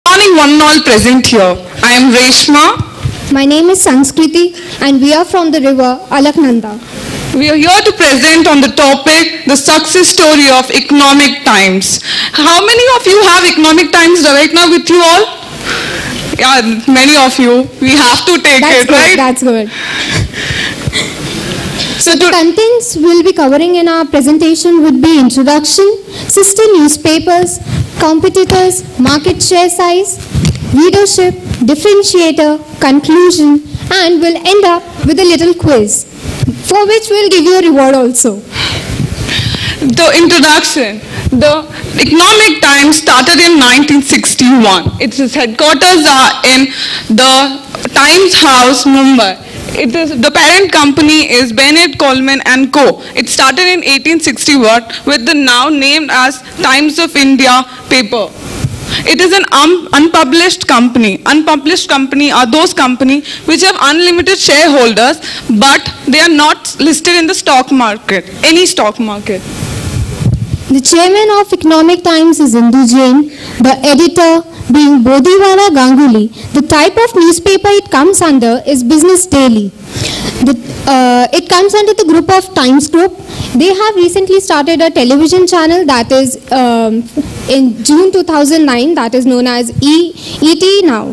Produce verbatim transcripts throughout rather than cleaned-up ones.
Morning one and all present here. I am Reshma. My name is Sanskriti and we are from the river Alaknanda. We are here to present on the topic, the success story of economic times. How many of you have economic times right now with you all? Yeah, many of you. We have to take That's it, good, right? That's good. So The to, contents we'll be covering in our presentation would be introduction, sister newspapers, competitors, market share size, readership, differentiator, conclusion, and we'll end up with a little quiz, for which we'll give you a reward also. the introduction. The Economic Times started in nineteen sixty-one. Its headquarters are in the Times House, Mumbai. It is, the parent company is Bennett Coleman and Co. It started in eighteen sixty-one with the now named as Times of India paper. It is an un unpublished company. Unpublished company are those companies which have unlimited shareholders, but they are not listed in the stock market, any stock market. The chairman of Economic Times is Indu Jain, the editor being Bodhiwala Ganguly. The type of newspaper it comes under is Business Daily. The, uh, it comes under the group of Times Group. They have recently started a television channel that is um, in June two thousand nine, that is known as E T Now.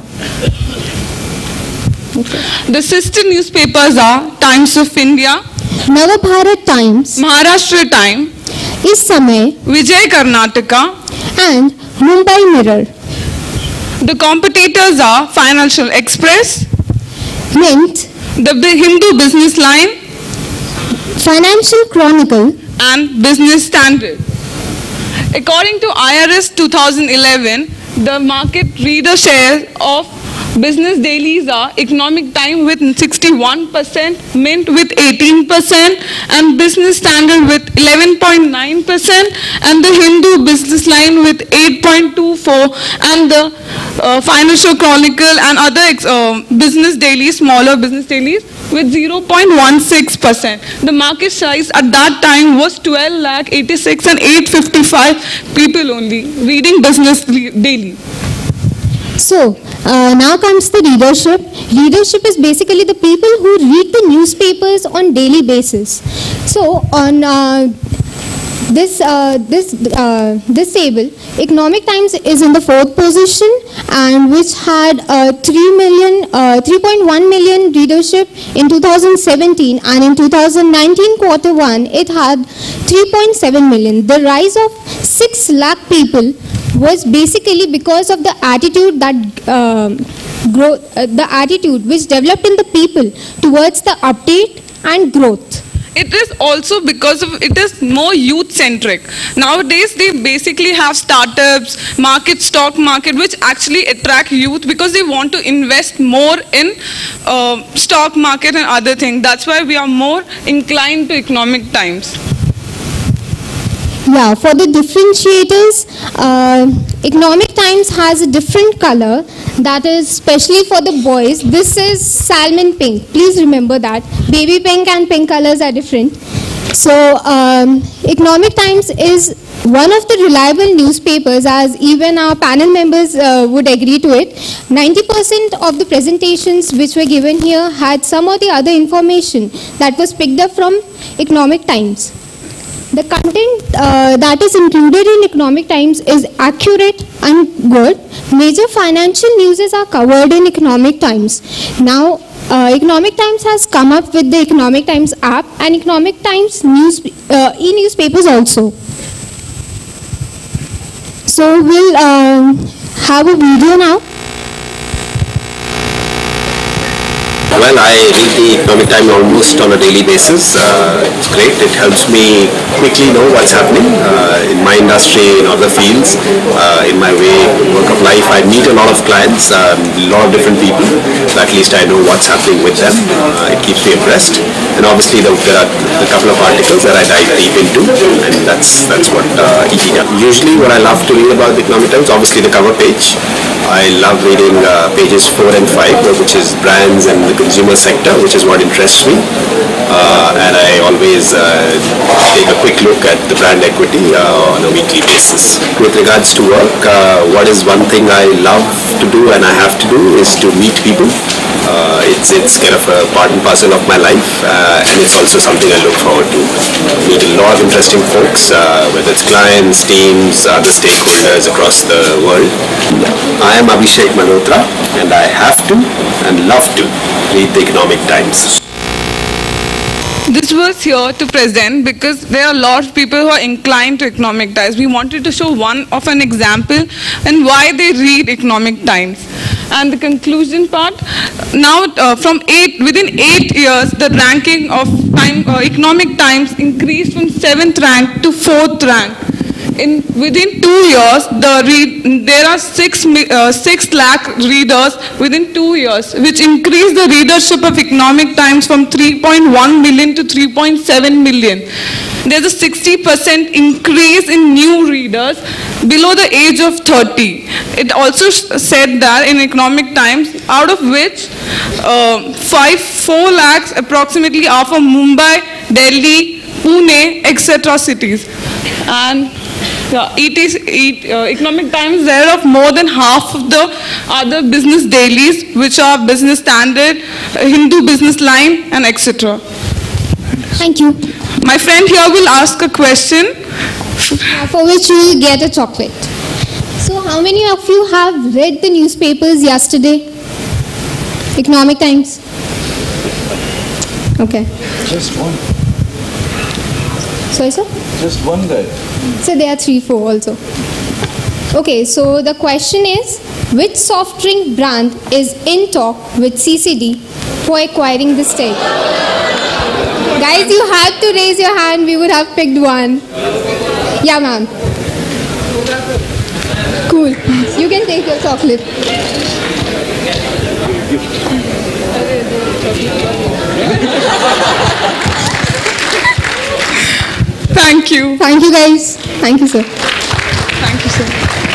Okay. The sister newspapers are Times of India, Navabharat Times, Maharashtra Time, Is Samay, Vijay Karnataka. and Mumbai Mirror. The competitors are Financial Express, Mint, the Bi- Hindu Business Line, Financial Chronicle, and Business Standard. According to I R S two thousand eleven, the market reader share of business dailies are Economic Time with sixty-one percent, Mint with eighteen percent, and Business Standard with eleven point nine percent, and the Hindu Business Line with eight point two four, and the uh, Financial Chronicle and other ex uh, business dailies, smaller business dailies, with zero point one six percent. The market size at that time was twelve lakh eighty-six and eight hundred fifty-five people only reading business daily. So, uh, now comes the readership. Readership is basically the people who read the newspapers on daily basis. So, on uh, this uh, this uh, this table, Economic Times is in the fourth position, and which had uh, three million, uh, three point one million readership in two thousand seventeen, and in two thousand nineteen quarter one, it had three point seven million. The rise of six lakh people was basically because of the attitude that um, grow, uh, the attitude which developed in the people towards the update and growth. It is also because of it is more youth centric. Nowadays they basically have startups, market, stock market, which actually attract youth because they want to invest more in uh, stock market and other things. That's why we are more inclined to Economic Times. Yeah, for the differentiators, uh, Economic Times has a different color that is specially for the boys. This is salmon pink. Please remember that. Baby pink and pink colors are different. So, um, Economic Times is one of the reliable newspapers, as even our panel members uh, would agree to it. ninety percent of the presentations which were given here had some or the other information that was picked up from Economic Times. The content uh, that is included in Economic Times is accurate and good. Major financial news are covered in Economic Times. Now, uh, Economic Times has come up with the Economic Times app and Economic Times news, uh, e-newspapers also. So, we'll uh, have a video now. Well, I read the Economic Times almost on a daily basis. Uh, it's great. It helps me quickly know what's happening uh, in my industry, in other fields, uh, in my way, work of life. I meet a lot of clients, um, a lot of different people. So at least I know what's happening with them. Uh, it keeps me abreast. And obviously the, there are a couple of articles that I dive deep into, and that's that's what uh, E T does. Usually what I love to read about the Economic Times, obviously the cover page. I love reading uh, pages four and five, which is brands and the consumer sector, which is what interests me. Uh, and I always uh, take a quick look at the brand equity uh, on a weekly basis. With regards to work, uh, what is one thing I love to do and I have to do is to meet people. Uh, it's it's kind of a part and parcel of my life, uh, and it's also something I look forward to. Meet a lot of interesting folks, uh, whether it's clients, teams, other stakeholders across the world. I am Abhishek Malhotra, and I have to and love to read the Economic Times. This was here to present because there are a lot of people who are inclined to Economic Times. We wanted to show one of an example and why they read Economic Times. And the conclusion part, now uh, from eight, within eight years, the ranking of time, uh, Economic Times increased from seventh rank to fourth rank. In within two years, the read, there are six uh, six lakh readers within two years, which increased the readership of Economic Times from three point one million to three point seven million. There's a sixty percent increase in new readers below the age of thirty. It also said that in Economic Times, out of which uh, five four lakhs approximately are from Mumbai, Delhi, Pune, et cetera cities, and yeah, it is it, uh, Economic Times there of more than half of the other business dailies, which are Business Standard, uh, Hindu Business Line, and et cetera. Thank you. My friend here will ask a question, Uh, for which you will get a chocolate. So, how many of you have read the newspapers yesterday? Economic Times? Okay. Just one. Sorry, sir? Just one guy. So, there are three, four also. Okay, so the question is, which soft drink brand is in talk with C C D for acquiring the stake? Guys, you had to raise your hand, we would have picked one. Yeah, ma'am. Cool. You can take your chocolate. thank you. Thank you, guys. Thank you, sir. Thank you, sir.